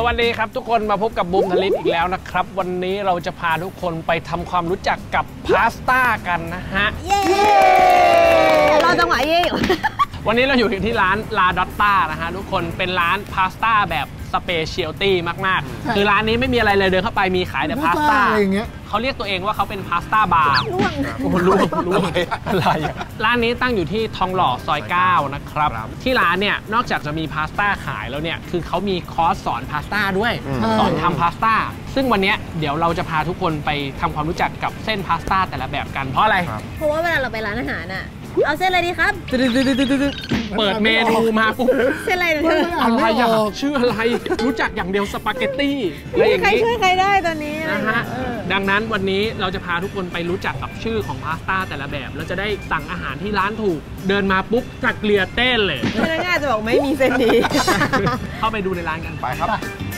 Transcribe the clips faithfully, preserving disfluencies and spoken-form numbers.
วัสดีครับทุกคนมาพบกับบูมทลิตอีกแล้วนะครับวันนี้เราจะพาทุกคนไปทำความรู้จักกับพาสต้ากันนะฮะเย้เราจังหวะเย่วันนี้เราอยู่ที่ร้านลาดอตต้านะฮะทุกคนเป็นร้านพาสต้าแบบสเปเชียลตี้มากๆคือร้านนี้ไม่มีอะไรเลยเดินเข้าไปมีขายแต่พาสต้าเขาเรียกตัวเองว่าเขาเป็นพาสต้าบาร์รู้รู้อะไรร้านนี้ตั้งอยู่ที่ทองหล่อซอยเก้านะครับที่ร้านเนี่ยนอกจากจะมีพาสต้าขายแล้วเนี่ยคือเขามีคอร์สสอนพาสต้าด้วยสอนทำพาสต้าซึ่งวันนี้เดี๋ยวเราจะพาทุกคนไปทำความรู้จักกับเส้นพาสต้าแต่ละแบบกันเพราะอะไรเพราะว่าเวลาเราไปร้านอาหารอ่ะเอาเส้นอะไรดีครับเปิดเมนูมาปุ๊บเส้นอะไรอะไรอ่ะชื่ออะไรรู้จักอย่างเดียวสปาเกตตี้อะไรอย่างนี้ใครช่วยใครได้ตอนนี้นะฮะดังนั้นวันนี้เราจะพาทุกคนไปรู้จักกับชื่อของพาสต้าแต่ละแบบแล้วจะได้สั่งอาหารที่ร้านถูกเดินมาปุ๊บจักเกลียเต้นเลยพนักงานจะบอกไม่มีเส้นดีเข้าไปดูในร้านกันไปครับ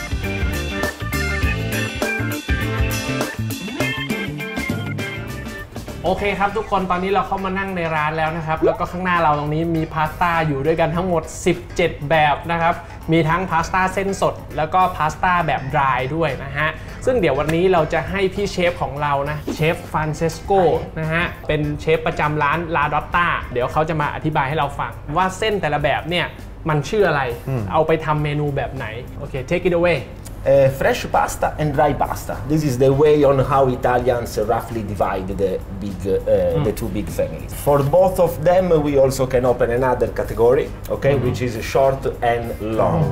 โอเคครับทุกคนตอนนี้เราเข้ามานั่งในร้านแล้วนะครับแล้วก็ข้างหน้าเราตรงนี้มีพาสต้าอยู่ด้วยกันทั้งหมดสิบเจ็ดแบบนะครับมีทั้งพาสต้าเส้นสดแล้วก็พาสต้าแบบดรายด้วยนะฮะซึ่งเดี๋ยววันนี้เราจะให้พี่เชฟของเรานะเชฟฟรานเซสโกนะฮะเป็นเชฟประจำร้านลาดอตต้าเดี๋ยวเขาจะมาอธิบายให้เราฟังว่าเส้นแต่ละแบบเนี่ยมันชื่ออะไรเอาไปทำเมนูแบบไหนโอเค take it away Uh, fresh pasta and dry pasta. This is the way on how Italians roughly divide the big, uh, mm. the two big families. For both of them, we also can open another category, okay, mm. which is short and long.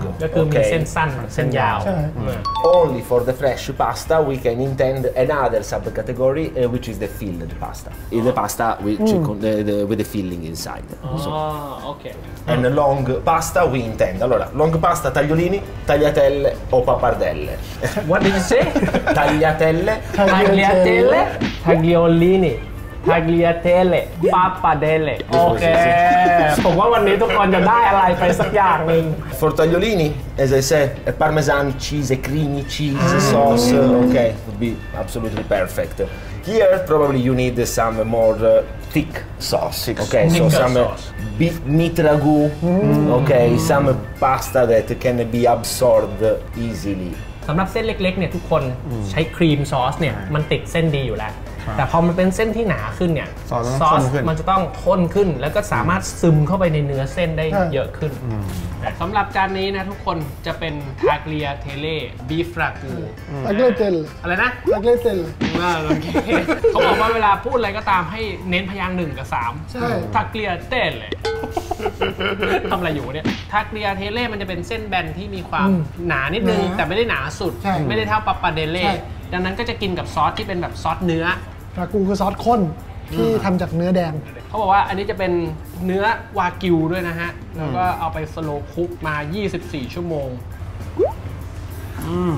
Okay. Only for the fresh pasta, we can intend another subcategory, uh, which is the filled pasta. Oh. The pasta which mm. the, the, with the filling inside. Oh, so. okay. And mm. long pasta, we intend. Allora, long pasta, tagliolini, tagliatelle o pappardelle. What did you say? Tagliatelle, tagliatelle, tagliolini, tagliatelle, pappardelle. โอเคผมว่าวันนี้ทุกคนจะได้อะไรไปสักอย่างหนึ่ง For tagliolini, as I said, parmesan cheese, creamy cheese sauce. Okay, would be absolutely perfect. Here, probably you need some more uh, thick sauce. Okay, so some beef meat ragu. Okay, some pasta that can be absorbed easily. สำหรับเส้นเล็กๆเนี่ยทุกคนใช้ครีมซอสเนี่ยมันติดเส้นดีอยู่แล้วแต่พอมันเป็นเส้นที่หนาขึ้นเนี่ยซอสมันจะต้องข้นขึ้นแล้วก็สามารถซึมเข้าไปในเนื้อเส้นได้เยอะขึ้นสำหรับจานนี้นะทุกคนจะเป็นทาเกลียเทเล่บีฟรากูทาเกลียเทลอะไรนะทาเกลียเทลโอเคเขาบอกว่าเวลาพูดอะไรก็ตามให้เน้นพยางค์หนึ่งกับสามทาเกลียเทเล่ทำอะไรอยู่เนี่ยทาเกลียเทเล่มันจะเป็นเส้นแบนที่มีความหนานิดนึงแต่ไม่ได้หนาสุดไม่ได้เท่าปาปาเดเล่ดังนั้นก็จะกินกับซอสที่เป็นแบบซอสเนื้อรากูคือซอสข้นที่ทำจากเนื้อแดงเขาบอกว่าอันนี้จะเป็นเนื้อวากิวด้วยนะฮะแล้วก็เอาไปสโลว์คุกมายี่สิบสี่ชั่วโมงอืม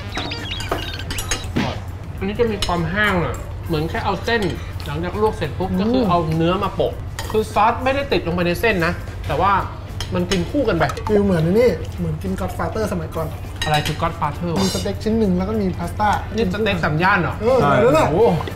อันนี้จะมีความแห้งอ่ะเหมือนแค่เอาเส้นหลังจากลวกเสร็จปุ๊บก็คือเอาเนื้อมาโปะคือซอสไม่ได้ติดลงไปในเส้นนะแต่ว่ามันกินคู่กันไปฟิลเหมือนนี่เหมือนกินก็อดฟาเตอร์สมัยก่อนอะไรคือก็อดฟาเตอร์มีสเต็กชิ้นหนึ่งแล้วก็มีพาสต้านี่สเต็กสามย่านเหรอเออแล้วน่ะ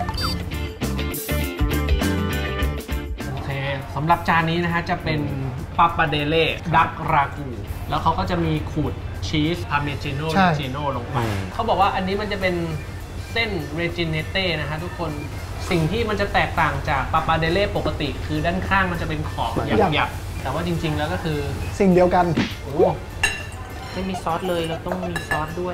โอเคสำหรับจานนี้นะฮะจะเป็นปาปาเดเล่ดักรากูแล้วเขาก็จะมีขูดชีสพาเมจิโน่เรจิโน่ลงไปเขาบอกว่าอันนี้มันจะเป็นเส้นเรจิเนเต้นะฮะทุกคนสิ่งที่มันจะแตกต่างจากปาปาเดเล่ปกติคือด้านข้างมันจะเป็นขอบหยับๆแต่ว่าจริงๆแล้วก็คือสิ่งเดียวกันโอ้ไม่มีซอสเลยเราต้องมีซอสด้วย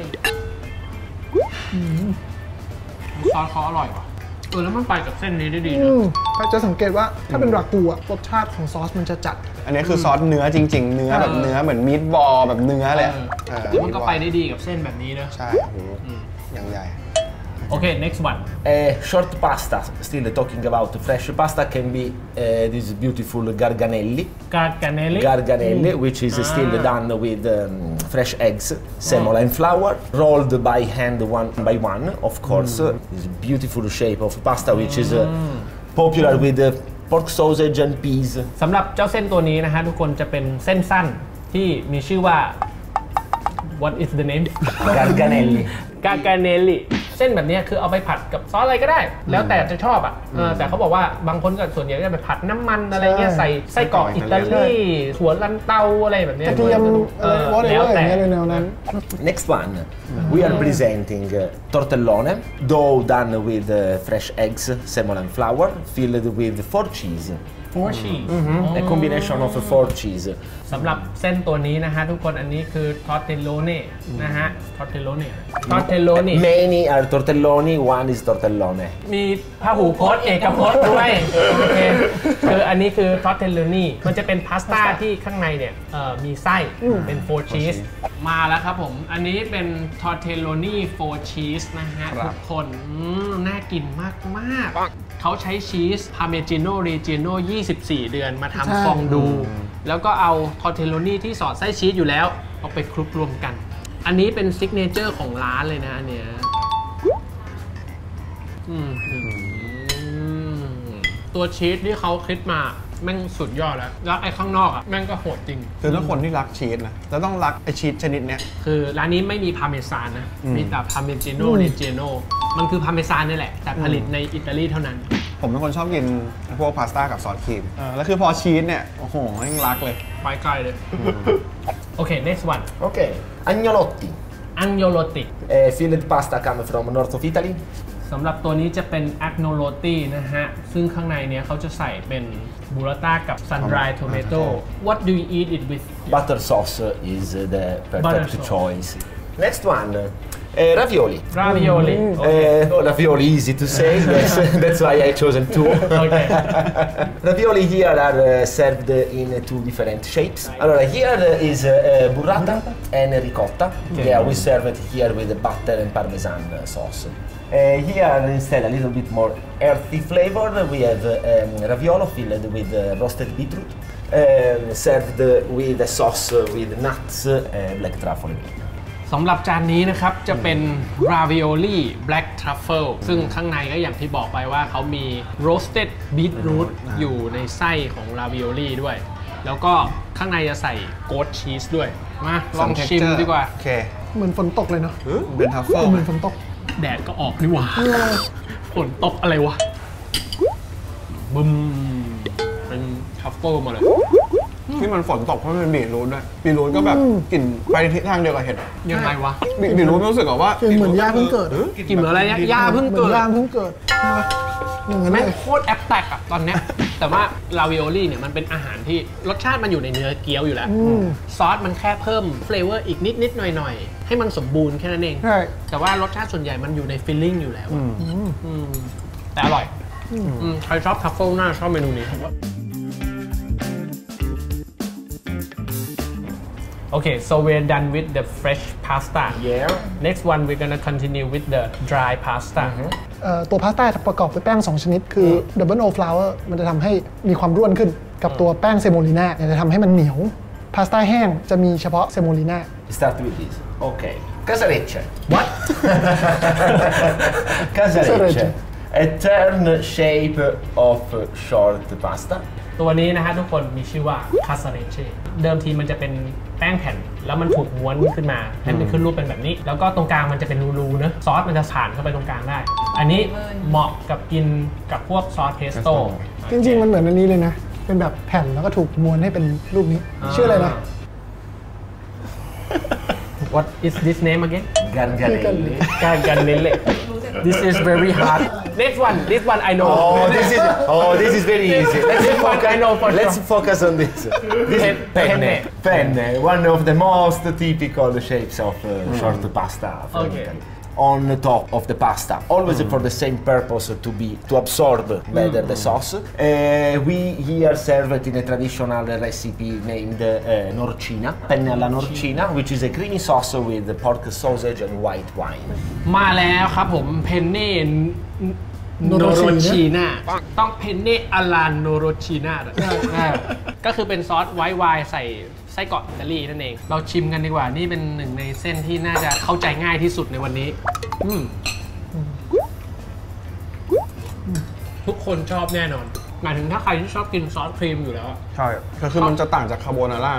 ซอสเขาอร่อยว่ะเออแล้วมันไปกับเส้นนี้ได้ดีนะจะสังเกตว่าถ้าเป็นรากูอะรสชาติของซอสมันจะจัดอันนี้คือซอสเนื้อจริงๆเนื้อแบบเนื้อเหมือนมีทบอลแบบเนื้อเลยแล้วมันก็ไปได้ดีกับเส้นแบบนี้นะใช่อย่างใหญ่ Okay, next one. Uh, short pasta. Still talking about fresh pasta can be uh, this beautiful garganelli. Garganelli. Garganelli, mm. which is ah. still done with um, fresh eggs, semola, oh. and flour, rolled by hand one by one. Of course, mm. this beautiful shape of pasta, which is uh, popular with uh, pork sausage and peas. สำหรับเจ้าเส้นตัวนี้นะฮะทุกคนจะเป็นเส้นสั้นที่มีชื่อว่า What is the name? Garganelli. Garganelli เส้นแบบนี้คือเอาไปผัดกับซอสอะไรก็ได้ แล้วแต่จะชอบอ่ะเออแต่เขาบอกว่าบางคนก็ส่วนใหญ่ก็จะไปผัดน้ำมันอะไรเงี้ยใส่ไส้กรอกอิตาลีถั่วลันเตาอะไรแบบนี้กระเทียมอะไรวอเตอร์อย่างเงี้ยเลยแนวนั้น Next one, we are presenting uh, tortellone, dough done with uh, fresh eggs, semolina and flour, filled with four cheese. four cheese A combination of four cheese. สำหรับเส้นตัวนี้นะฮะทุกคนอันนี้คือทอร์เทลโลเน่นะฮะทอร์เทลโลเน่ทอร์เทลโลเน่ Many are tortelloni, one is tortellone. มีพหูพจน์เอกพจน์ด้วยโอเคคืออันนี้คือทอร์เทลโลนี่มันจะเป็นพาสต้าที่ข้างในเนี่ยเอ่อมีไส้เป็นโฟร์ชีสมาแล้วครับผมอันนี้เป็นทอร์เทลโลนี่โฟร์ชีสนะฮะทุกคนอืมน่ากินมากมากเขาใช้ชีสพาเมจิโนเรเจโนยี่สิบสี่เดือนมาทำฟองดูแล้วก็เอาทอร์เทลโลนี่ที่สอดไส้ชีสอยู่แล้วเอาไปคลุกรวมกันอันนี้เป็นซิกเนเจอร์ของร้านเลยนะอันเนี้ยอืมตัวชีสที่เขาคิดมาแม่งสุดยอดแล้วแล้วไอ้ข้างนอกอ่ะแม่งก็โหดจริงคือถ้าคนที่รักชีสนะแล้วต้องรักไอชีสชนิดเนี้ยคือร้านนี้ไม่มีพาเมซานนะมีแต่พาเมจิโนเรเจโนมันคือพาเมซานนี่แหละแต่ผลิตในอิตาลีเท่านั้นผมเป็นคนชอบกินพวกพาสต้ากับซอสครีมแล้วคือพอชีสเนี่ยโอ้โหยังรักเลยไปไกลเลยโอเค next one Okay, agnolotti. agnolotti Uh, filled pasta come from north of Italy. สำหรับตัวนี้จะเป็น agnolotti นะฮะซึ่งข้างในเนี้ยเขาจะใส่เป็นบูราต้ากับ sun dried tomato What do you eat it with Butter sauce is the perfect choice. Next one, uh, ravioli. ravioli Uh, ravioli easy to say, yes, that's why I chosen two. Okay. Ravioli here are uh, served in two different shapes. Allora, here is uh, burrata and ricotta. Okay. Yeah, we serve it here with the butter and parmesan sauce. Uh, here instead a little bit more earthy flavor. We have uh, um, raviolo filled with uh, roasted beetroot, uh, served with a sauce with nuts, uh, black truffle. สำหรับจานนี้นะครับจะเป็น ravioli black truffle ซึ่งข้างในก็อย่างที่บอกไปว่าเขามี roasted beetroot อยู่ในไส้ของ ravioli ด้วยแล้วก็ข้างในจะใส่ goat cheese ด้วยมาลองชิมดีกว่าโอเคเหมือนฝนตกเลยเนาะเป็นทัฟเฟิลเหมือนฝนตกแดดก็ออกนี่หว่าฝนตกอะไรวะบึมเป็นทัฟเฟิลมาเลยที่มันฝนตกเพราะมันเป็นบีทรูทด้วยบีทรูทก็แบบกลิ่นไปทิศทางเดียวกับเห็ดยังไงวะบีทรูทรู้สึกว่าเหมือนย่าเพิ่งเกิดกลิ่นเหมือนอะไรเนี่ยย่าเพิ่งเกิดย่าเพิ่งเกิดแม่งโคตรแอปแตกอะตอนเนี้ยแต่ว่าลาวิโอลี่เนี่ยมันเป็นอาหารที่รสชาติมันอยู่ในเนื้อเกี๊ยวอยู่แล้วซอสมันแค่เพิ่มเฟลเวอร์อีกนิดนิดหน่อยหน่อยให้มันสมบูรณ์แค่นั้นเองแต่ว่ารสชาติส่วนใหญ่มันอยู่ในฟิลลิ่งอยู่แล้วแต่อร่อยใครชอบทัฟเฟิลน่าชอบเมนูนี้ครับOkay, so we're done with the fresh pasta. Yeah. Next one, we're gonna continue with the dry pasta. ตัวพาสต้าประกอบด้วยแป้งสองชนิดคือ double o flour มันจะทำให้มีความร่วนขึ้นกับตัวแป้งเซโมลิน่าจะทำให้มันเหนียวพาสต้าแห้งจะมีเฉพาะเซโมลิน่า Start with this. Okay. Casarecce. What? Casarecce. A turn shape of short pasta. ตัวนี้นะฮะทุกคนมีชื่อว่าคาซาเรเช่เดิมทีมันจะเป็นแป้งแผ่นแล้วมันถูกม้วนขึ้นมาให้มันขึ้นรูปเป็นแบบนี้แล้วก็ตรงกลางมันจะเป็นรูๆเนอะซอสมันจะผ่านเข้าไปตรงกลางได้อันนี้เหมาะกับกินกับพวกซอสเพสโต้จริงๆมันเหมือนอันนี้เลยนะเป็นแบบแผ่นแล้วก็ถูกม้วนให้เป็นรูปนี้ชื่ออะไรนะ What is this name again? Garganelle. Garganelle. This is very hard. Next one, this one I know. Oh, this is oh, this is very easy. Let's this focus, one I know for Let's sure. focus on this. This is penne. Penne, one of the most typical shapes of uh, mm. short pasta. Okay. Italy. On the top of the pasta, always mm. for the same purpose to be to absorb better mm. the sauce. Uh, we here serve it in a traditional recipe named uh, norcina, penne alla norcina, which is a creamy sauce with pork sausage and white wine. มาแล้วครับผมเพนเน่โนโรชีน่าต้องเพนเน่อลาโนโรชีน่าก็คือเป็นซอสไวท์ไวน์ใส่ไส้กรอกอิตาลีนั่นเองเราชิมกันดีกว่านี่เป็นหนึ่งในเส้นที่น่าจะเข้าใจง่ายที่สุดในวันนี้ทุกคนชอบแน่นอนหมายถึงถ้าใครที่ชอบกินซอสครีมอยู่แล้วใช่ก็คือมันจะต่างจากคาโบนาร่านะ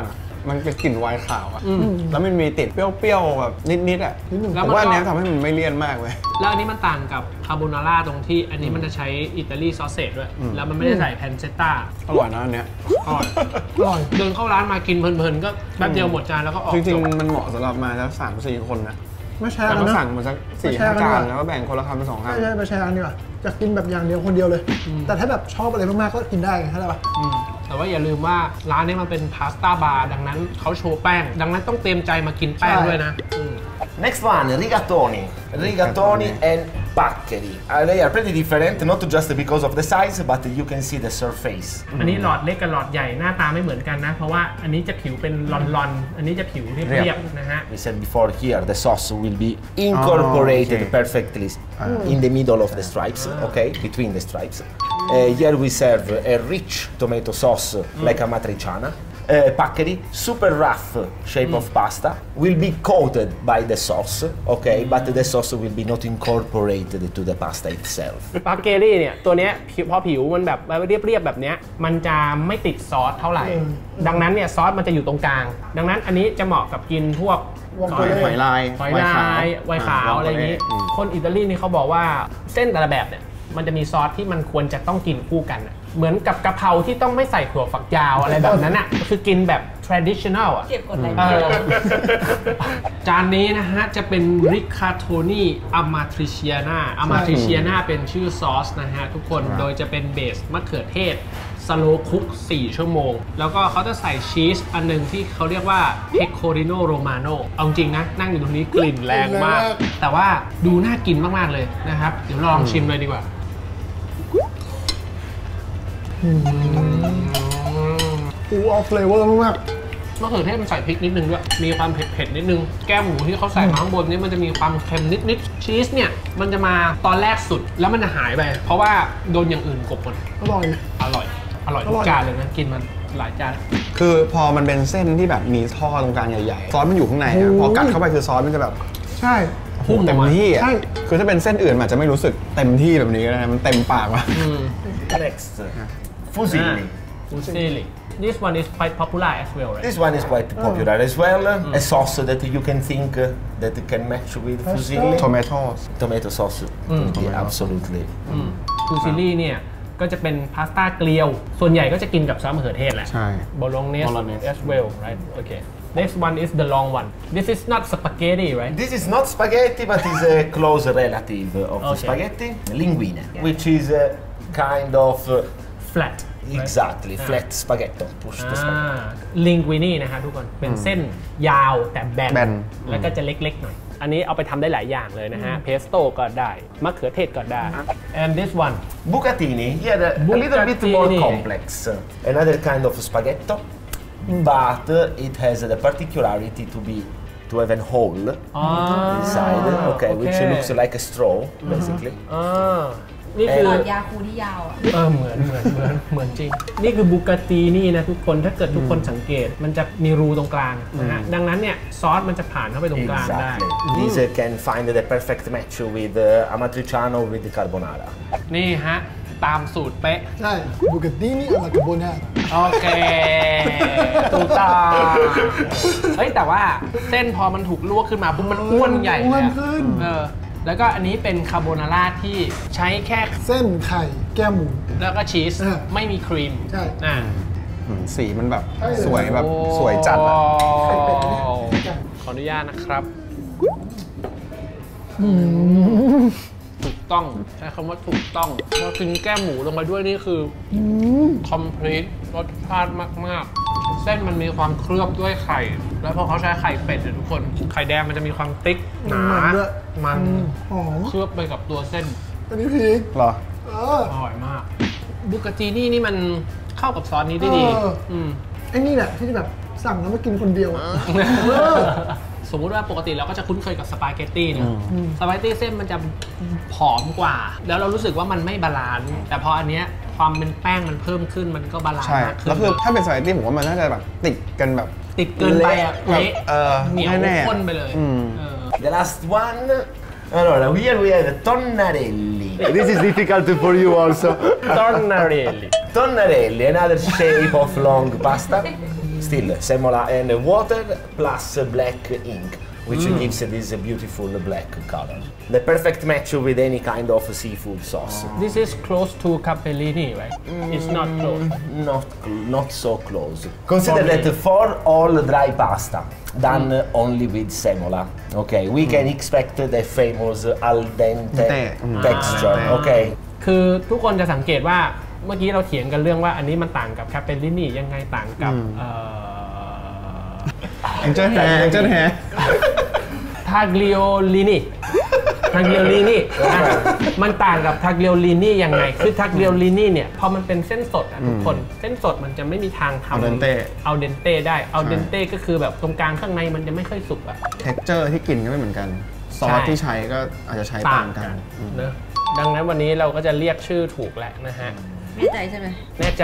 มันเป็นกลิ่นไวน์ขาวอะแล้วมันมีติดเปรี้ยวๆแบบนิดๆอะแล้วผมมันว่าอันก็เนี้ยทำให้มันไม่เลี่ยนมากเลยแล้วอันนี้มันต่างกับคาโบนาร่าตรงที่อันนี้มันจะใช้อิตาลีซอสเซจด้วย แล้วมันไม่ได้ใส่แพนเซตต้าอร่อยนะอันเนี้ยอร่อยอร่อยเดินเข้าร้านมากินเพลินๆก็แป๊บเดียวหมดจานแล้วก็ออกจริงจบๆมันเหมาะสำหรับมาแล้วสามสี่คนนะมาแชร์แต่กันก็นะสั่งมาสักสี่มาแชร์ห้ากันดีกว่าจานแล้วก็แบ่งคนละคำเป็นสองคำใช่ใช่มาแชร์กันดีกว่าจะกินแบบอย่างเดียวคนเดียวเลย แต่ถ้าแบบชอบอะไรมากๆก็กินได้ไงเข้าใจปะอืมแต่ว่าอย่าลืมว่าร้านนี้มันเป็นพาสต้าบาร์ดังนั้นเขาโชว์แป้ง ดังนั้นต้องเตรียมใจมากินแป้งด้วยนะอืม Next one, rigatoni. Rigatoni and paccheri. Uh, they are pretty different, not just because of the size, but you can see the surface. อันนี้หลอดเล็กกับหลอดใหญ่หน้าตาไม่เหมือนกันนะ เพราะว่าอันนี้จะผิวเป็นลอนๆ อันนี้จะผิวเรียบๆนะฮะ We said before here, the sauce will be incorporated Oh, okay. perfectly in the middle of the stripes, okay, between the stripes. Uh, here we serve a rich tomato sauce like amatriciana. Uh, paccheri, super rough shape of pasta, will be coated by the sauce, okay, but the sauce will be not incorporated to the pasta itself. ปาเกรี่เนี่ยตัวเนี้ยผิวพอผิวมันแบบเรียบๆแบบเนี้ยมันจะไม่ติดซอสเท่าไหร่ ดังนั้นเนี่ยซอสมันจะอยู่ตรงกลาง ดังนั้นอันนี้จะเหมาะกับกินพวกวงตัวเลหอยลายหอยลายไวน์ขาวอะไรอย่างนี้ คนอิตาลีนี่เขาบอกว่าเส้นแต่ละแบบเนี่ยมันจะมีซอสที่มันควรจะต้องกินคู่กันอะเหมือนกับกะเพราที่ต้องไม่ใส่ถั่วฝักยาวอะไรแบบนั้นอ่ะ คือกินแบบ traditional อ่ะเก็บกดไหลเออจานนี้นะฮะ จะเป็น rigatoni amatriciana amatriciana เป็นชื่อซอสนะฮะทุกคน โดยจะเป็นเบสมะเขือเทศสโลคุกสี่ชั่วโมง แล้วก็เขาจะใส่ชีสอันหนึ่งที่เขาเรียกว่า pecorino romano เอาจริงนะ นั่งอยู่ตรงนี้กลิ่นแรงมาก แต่ว่าดูน่ากินมาก ๆ เลยนะครับ เดี๋ยวเราลองชิมเลยดีกว่าอูออฟเฟลเวอร์มากมะเขือเทศมันใส่พริกนิดนึงด้วย มีความเผ็ดๆนิดนึง แก้มหมูที่เขาใส่มาข้างบนนี่มันจะมีความเค็มนิดๆ ชีสเนี่ยมันจะมาตอนแรกสุดแล้วมันจะหายไป เพราะว่าโดนอย่างอื่นกลบหมดๆอร่อยอร่อย อร่อยอทุร่กอยจานเลยนะ กินมันหลายจานคือพอมันเป็นเส้นที่แบบมีท่อตรงกลางใหญ่ๆ ซอสมันอยู่ข้างในอะพอกัดเข้าไปคือซอสมันจะแบบใช่พุ่งอเต็อกมมาที่อ่ะใช่คือถ้าเป็นเส้นอื่นมันอาจจะไม่รู้สึกเต็มที่แบบนี้ก็ได้นะมันเต็มปากว่ะอืม Next, fusilli. ฟูซิลิ This one is quite popular as well right This one is quite popular as well. A sauce that you can think uh, that can match with fusilli. tomatoes Tomato sauce. Yeah, absolutely. ฟูซิลี่เนี่ยก็จะเป็นพาสต้าเกลียว ส่วนใหญ่ก็จะกินกับซอสมะเขือเทศแหละใช่โบโลเนส Bolognese as well right okay next one is the long one this is not spaghetti right This is not spaghetti, but is a close relative of the Okay. spaghetti. Linguine, which is a kind of uh, flat exactly flat spaghetti. Push the spaghetti. ลิงกุินี่นะครับทุกคน เป็นเส้นยาวแต่แบนแบนแล้วก็จะเล็กๆหน่อย อันนี้เอาไปทำได้หลายอย่างเลยนะฮะ เพสโต้ก็ได้ มะเขือเทศก็ได้ and this one Bucatini, yeah, the- a little bit Bucatini. more complex. Another kind of spaghetto, but uh, it has the particularity to be to have a hole อ๋อ inside, okay, which okay. looks like a straw, basically. อ่านี่คือหลอดยาคูที่ยาวอ่ะเออเหมือนเหมือนเหมือนเหมือนจริง นี่คือบูกาตีนี่นะทุกคนถ้าเกิดทุกคนสังเกตมันจะมีรูตรงกลางนะฮะดังนั้นเนี่ยซอสมันจะผ่านเข้าไปตรงกลางได้ Exactly. This uh, can find the perfect match with uh, amatriciano with the carbonara. นี่ฮะ ตามสูตรเป๊ะใช่บูกาตินี่อะไรกับโบนาโอเคถูกต้องเฮ้ยแต่ว่าเส้นพอมันถูกลวกขึ้นมาปุ๊บมันอ้วนใหญ่อ้วนเลยอะขึ้นเออแล้วก็อันนี้เป็นคาโบนาร่าที่ใช้แค่เส้นไข่แก้มหมูแล้วก็ชีสอ่าไม่มีครีมใช่อ่าอืมสีมันแบบใช่สวยแบบสวยจัดอะไข่เป็ดนี่ขออนุญาตนะครับถูกต้องใช้คำว่าถูกต้องพอกินแก้มหมูลงไปด้วยนี่คือคอมพลีทรสชาติมากๆ เส้นมันมีความเคลือบด้วยไข่ แล้วพอเขาใช้ไข่เป็ดเนี่ยทุกคนไข่แดงมันจะมีความติ๊กหนามันด้วยมันหอมเคลือบไปกับตัวเส้นอันนี้พีกเหรอเอออร่อยมากบุกาจีนี่นี่มันเข้ากับซอสนี้ได้ดีเอออืมไอ้นี่แหละที่แบบสั่งแล้วมากินคนเดียวอะเออสมมุติว่าปกติเราก็จะคุ้นเคยกับสปาเกตตี้เนี่ยสปาเกตตี้เส้นมันจะผอมกว่า แล้วเรารู้สึกว่ามันไม่บาลานซ์แต่พออันเนี้ยความเป็นแป้งมันเพิ่มขึ้นมันก็บาลานซ์ใช่มากขึ้นแล้วคือถ้าเป็นสปาเกตตี้ผมว่ามันน่าจะแบบติดกันแบบติดเกินไปอ่ะแบบเละเออเหนียวแน่ๆข้นไปเลยอืมเออ The last one. Allora, here we have tonnarelli. This is difficult for you also. ตอนนาเรล Tonnarelli, another shape of long pasta. Still, semola and water plus black ink, which gives this beautiful black color. The perfect match with any kind of seafood sauce. This is close to capellini, right? It's not close. Not, not so close. Consider For me. that for all dry pasta done only with semola, okay, we can expect the famous al dente Dente. Mm. texture, Ah. okay. คือทุกคนจะสังเกตว่าเมื่อกี้เราเถียงกันเรื่องว่าอันนี้มันต่างกับแคปเปลลินี่ยังไงต่างกับเอ่อแองเจิลแฮร์แองเจิลแฮร์ทาเกลิโอลินีทาเกลิโอลินีมันต่างกับทาเกลิโอลินียังไงคือทาเกลิโอลินีเนี่ยพอมันเป็นเส้นสดอ่ะทุกคนเส้นสดมันจะไม่มีทางทำ Al dente เอาเดนเต้ได้เอาเดนเต้ก็คือแบบตรงกลางข้างในมันจะไม่ค่อยสุกอ่ะเท็กเจอร์ที่กินก็ไม่เหมือนกัน ซอสที่ใช้ก็อาจจะใช้ต่างกันเนอะดังนั้นวันนี้เราก็จะเรียกชื่อถูกแหละนะฮะแน่ใจใช่ไหมแน่ใจ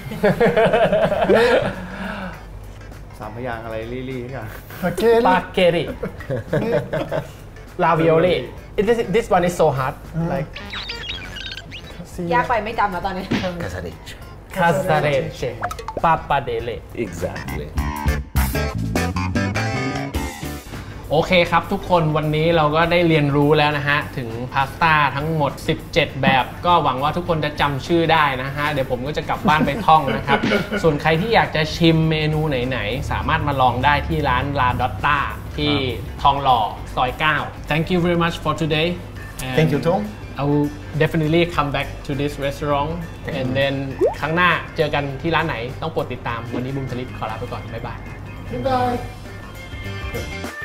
สามพยางค์อะไรลี่ๆกันโอเคปาเกริลาวิโอเล่ this this one is so hard like ยากไปไม่จำแล้วตอนนี้ Casarecce. คาซาเรเชปาปาเดเล Exactly. โอเคครับทุกคนวันนี้เราก็ได้เรียนรู้แล้วนะฮะ ถึงพาสต้าทั้งหมดสิบเจ็ดแบบ ก็หวังว่าทุกคนจะจำชื่อได้นะฮะ เดี๋ยวผมก็จะกลับบ้านไปท่องนะครับ ส่วนใครที่อยากจะชิมเมนูไหนๆ สามารถมาลองได้ที่ร้านลาดอตตาที่ทองหล่อซอยเก้า Thank you very much for today And Thank you, Tom. I will definitely come back to this restaurant and then ครั้งหน้าเจอกันที่ร้านไหนต้องโปรดติดตามวันนี้บุมสลิดขอลาไปก่อนบ๊ายบายบ๊ายบาย